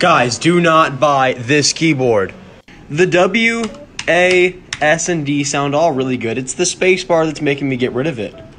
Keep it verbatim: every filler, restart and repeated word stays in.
Guys, do not buy this keyboard. The W, A, S, and D sound all really good. It's the space bar that's making me get rid of it.